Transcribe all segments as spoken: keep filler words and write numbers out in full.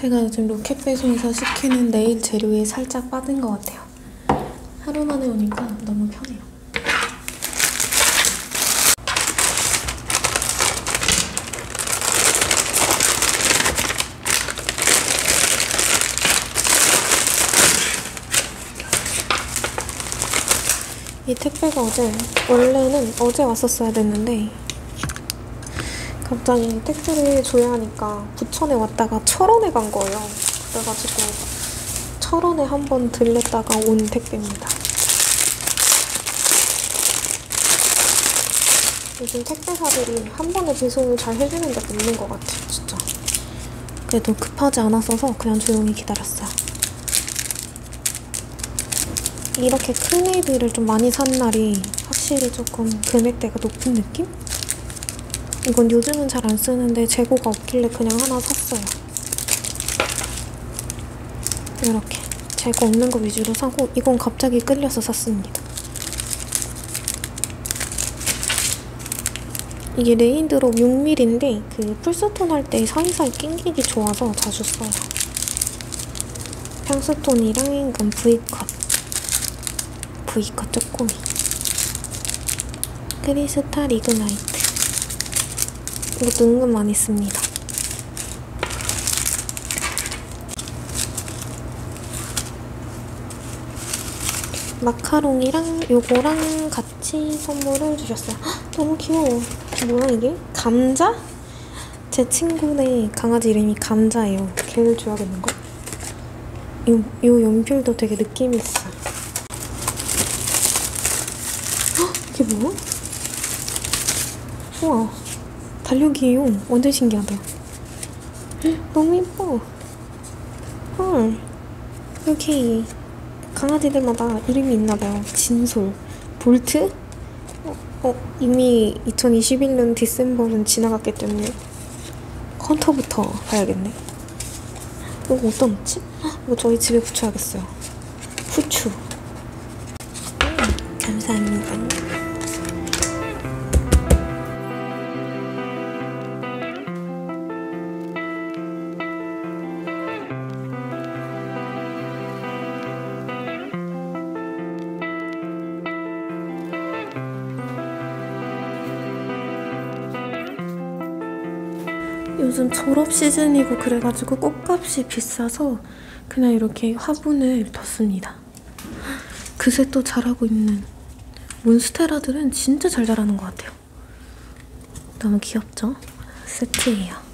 제가 요즘 로켓 배송에서 시키는 네일 재료에 살짝 빠진 것 같아요. 하루 만에 오니까 너무 편해요. 이 택배가 어제, 원래는 어제 왔었어야 됐는데 갑자기 택배를 줘야 하니까 부천에 왔다가 철원에 간 거예요. 그래가지고 철원에 한번 들렸다가 온 택배입니다. 요즘 택배사들이 한 번에 배송을 잘 해주는 데가 없는 것 같아요, 진짜. 그래도 급하지 않았어서 그냥 조용히 기다렸어요. 이렇게 큰 애들을 좀 많이 산 날이 확실히 조금 금액대가 높은 느낌? 이건 요즘은 잘 안 쓰는데 재고가 없길래 그냥 하나 샀어요. 이렇게 재고 없는 거 위주로 사고 이건 갑자기 끌려서 샀습니다. 이게 레인드롭 육 밀리미터인데 그 풀스톤 할 때 사이사이 낑기기 좋아서 자주 써요. 평스톤이랑 이건 V컷 V컷 쪼꼬미 크리스탈 이그나이트 이것도 은근 많이 씁니다. 마카롱이랑 요거랑 같이 선물을 주셨어요. 헉, 너무 귀여워. 뭐야 이게? 감자? 제 친구네 강아지 이름이 감자예요. 걔를 줘야겠는걸? 요, 요 연필도 되게 느낌이 있어요. 헉, 이게 뭐야? 우와. 달력이에요. 완전 신기하다. 헉, 너무 예뻐. 헐. 이렇게 강아지들마다 이름이 있나봐요. 진솔, 볼트? 어, 어, 이미 이천이십일 년 디셈버는 지나갔기 때문에 컨터부터 봐야겠네. 이거 어디다 놓지? 이거 저희 집에 붙여야겠어요. 후추. 음, 감사합니다. 요즘 졸업 시즌이고 그래가지고 꽃값이 비싸서 그냥 이렇게 화분을 뒀습니다. 그새 또 자라고 있는 몬스테라들은 진짜 잘 자라는 것 같아요. 너무 귀엽죠? 세트예요.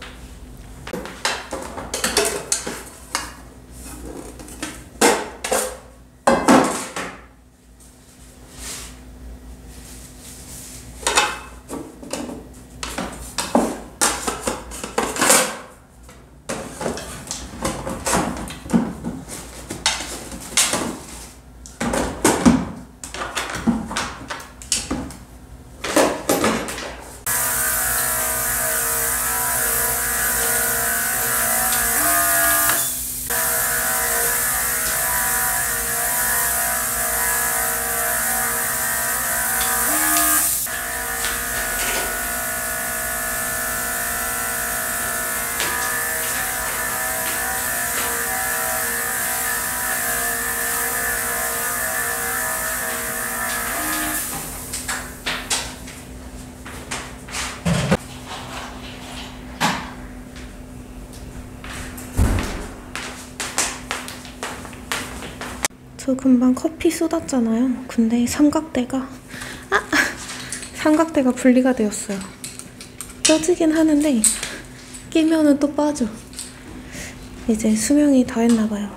저 금방 커피 쏟았잖아요. 근데 삼각대가 아! 삼각대가 분리가 되었어요. 껴지긴 하는데 끼면은 또 빠져. 이제 수명이 다 했나봐요.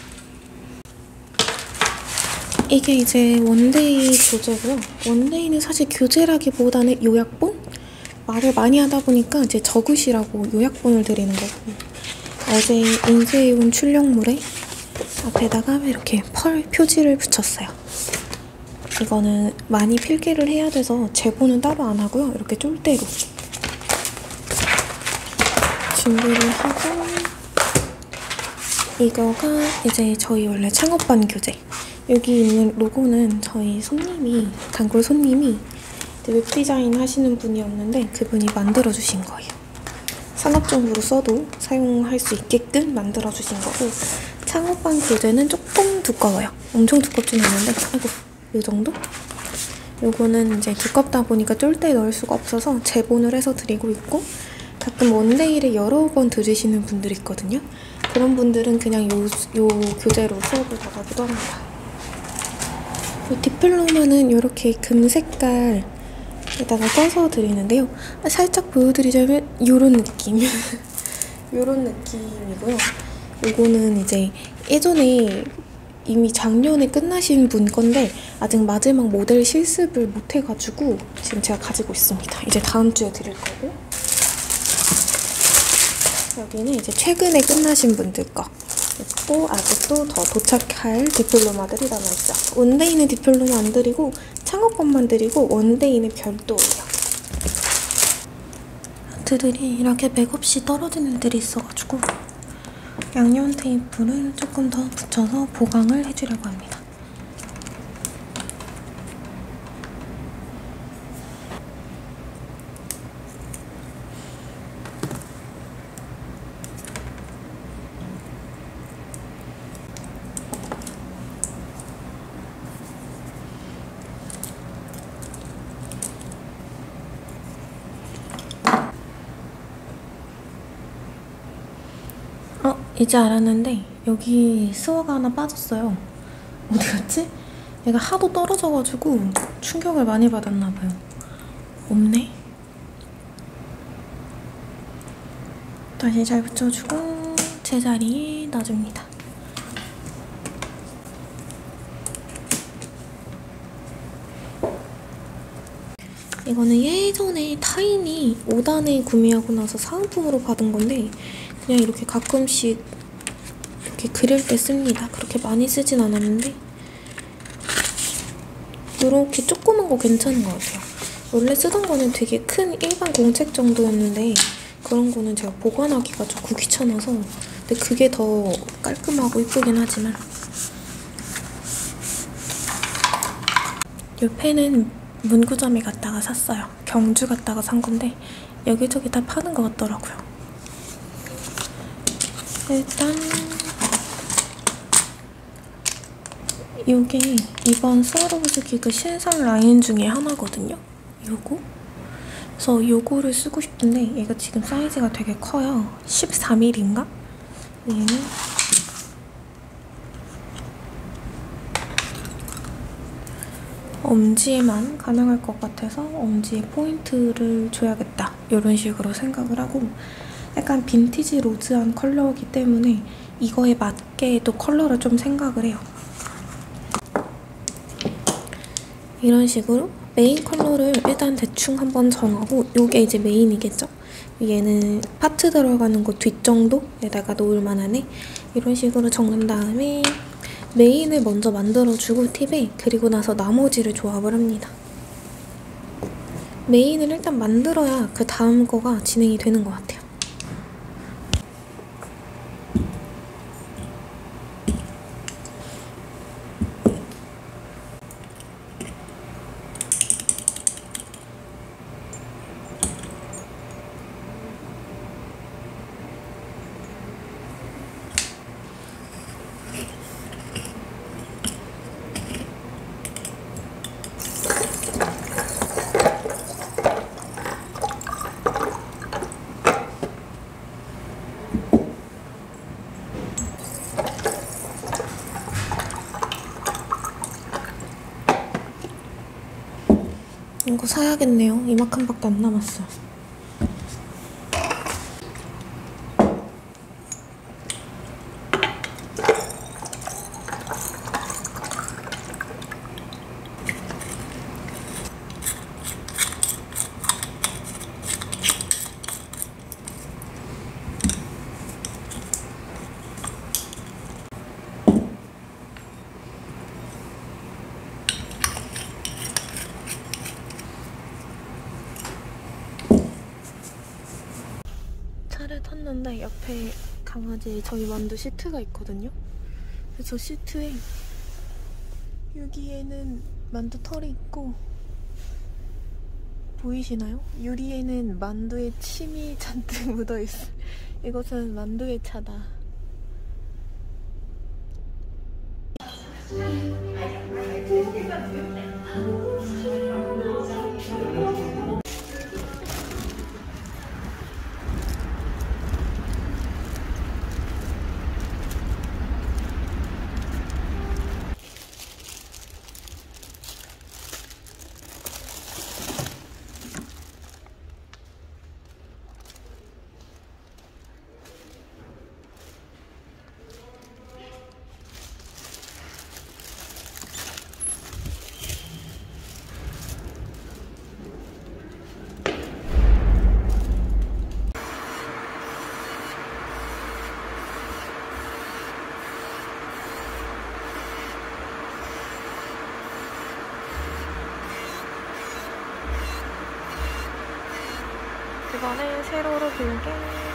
이게 이제 원데이 교재고요. 원데이는 사실 교재라기보다는 요약본? 말을 많이 하다 보니까 이제 적으시라고 요약본을 드리는 거고, 어제 인쇄해온 출력물에 앞에다가 이렇게 펄 표지를 붙였어요. 이거는 많이 필기를 해야 돼서 제보는 따로 안 하고요. 이렇게 쫄대로 준비를 하고, 이거가 이제 저희 원래 창업반 교재. 여기 있는 로고는 저희 손님이, 단골 손님이 웹디자인 하시는 분이었는데 그분이 만들어주신 거예요. 산업적으로 써도 사용할 수 있게끔 만들어주신 거고, 창호반 교재는 조금 두꺼워요. 엄청 두껍진 않은데, 아이고, 이 정도? 요거는 이제 두껍다 보니까 쫄대 넣을 수가 없어서 재본을 해서 드리고 있고, 가끔 원데이를 여러 번 들으시는 분들이 있거든요. 그런 분들은 그냥 요, 요 교재로 수업을 나가기도 합니다. 이 디플로마는 이렇게 금 색깔에다가 써서 드리는데요. 살짝 보여드리자면 요런 느낌. 요런 느낌이고요. 요거는 이제 예전에 이미 작년에 끝나신 분 건데 아직 마지막 모델 실습을 못 해가지고 지금 제가 가지고 있습니다. 이제 다음 주에 드릴 거고, 여기는 이제 최근에 끝나신 분들 거 있고, 아직도 더 도착할 디플로마들이 남아있죠. 원데이는 디플로마 안 드리고 창업반만 드리고 원데이는 별도예요. 아트들이 이렇게 맥없이 떨어지는 애들이 있어가지고 양념 테이프를 조금 더 붙여서 보강을 해주려고 합니다. 어, 이제 알았는데 여기 스워가 하나 빠졌어요. 어디 갔지? 얘가 하도 떨어져가지고 충격을 많이 받았나봐요. 없네? 다시 잘 붙여주고 제자리에 놔줍니다. 이거는 예전에 타인이 오 단에 구매하고 나서 사은품으로 받은 건데 그냥 이렇게 가끔씩 이렇게 그릴 때 씁니다. 그렇게 많이 쓰진 않았는데 이렇게 조그만 거 괜찮은 것 같아요. 원래 쓰던 거는 되게 큰 일반 공책 정도였는데 그런 거는 제가 보관하기가 조금 귀찮아서, 근데 그게 더 깔끔하고 이쁘긴 하지만, 이 펜은 문구점에 갔다가 샀어요. 경주 갔다가 산 건데 여기저기 다 파는 것 같더라고요. 일단 이게 이번 스와로브스 기그 신상 라인 중에 하나거든요. 요거? 그래서 요거를 쓰고 싶은데 얘가 지금 사이즈가 되게 커요. 십사 밀리미터인가? 얘는 엄지에만 가능할 것 같아서 엄지에 포인트를 줘야겠다, 이런 식으로 생각을 하고, 약간 빈티지 로즈한 컬러이기 때문에 이거에 맞게 또 컬러를 좀 생각을 해요. 이런 식으로 메인 컬러를 일단 대충 한번 정하고, 요게 이제 메인이겠죠? 얘는 파트 들어가는 거 뒷정도에다가 놓을 만하네. 이런 식으로 정한 다음에 메인을 먼저 만들어주고 팁에, 그리고 나서 나머지를 조합을 합니다. 메인을 일단 만들어야 그 다음 거가 진행이 되는 것 같아요. 이거 사야겠네요. 이만큼밖에 안 남았어요. 차를 탔는데 옆에 강아지 저희 만두 시트가 있거든요. 그래서 시트에 여기에는 만두 털이 있고, 보이시나요? 유리에는 만두의 침이 잔뜩 묻어있어요. 이것은 만두의 차다. 이번에 세로로 길게